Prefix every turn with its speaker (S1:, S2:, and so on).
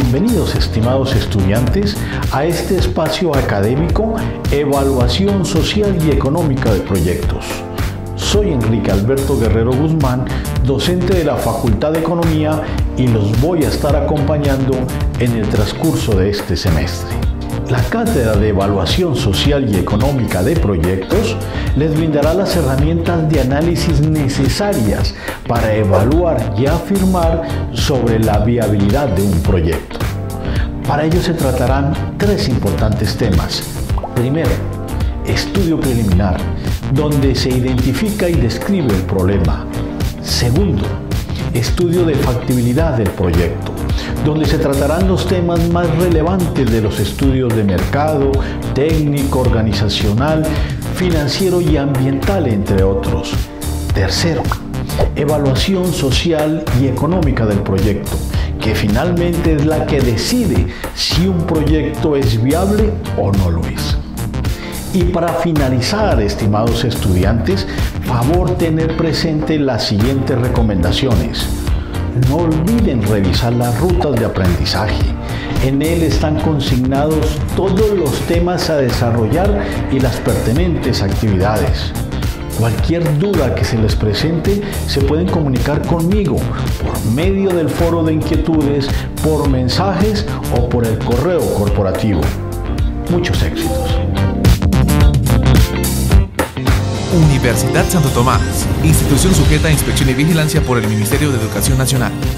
S1: Bienvenidos, estimados estudiantes, a este espacio académico Evaluación Social y Económica de Proyectos. Soy Enrique Alberto Guerrero Guzmán, docente de la Facultad de Economía, y los voy a estar acompañando en el transcurso de este semestre. La Cátedra de Evaluación Social y Económica de Proyectos les brindará las herramientas de análisis necesarias para evaluar y afirmar sobre la viabilidad de un proyecto. Para ello se tratarán tres importantes temas. Primero, estudio preliminar, donde se identifica y describe el problema. Segundo, estudio de factibilidad del proyecto, donde se tratarán los temas más relevantes de los estudios de mercado, técnico, organizacional, financiero y ambiental, entre otros. Tercero, evaluación social y económica del proyecto, que finalmente es la que decide si un proyecto es viable o no lo es. Y para finalizar, estimados estudiantes, favor tener presente las siguientes recomendaciones. No olviden revisar las rutas de aprendizaje. En él están consignados todos los temas a desarrollar y las pertinentes actividades. Cualquier duda que se les presente se pueden comunicar conmigo por medio del foro de inquietudes, por mensajes o por el correo corporativo. Muchos éxitos.
S2: Universidad Santo Tomás, institución sujeta a inspección y vigilancia por el Ministerio de Educación Nacional.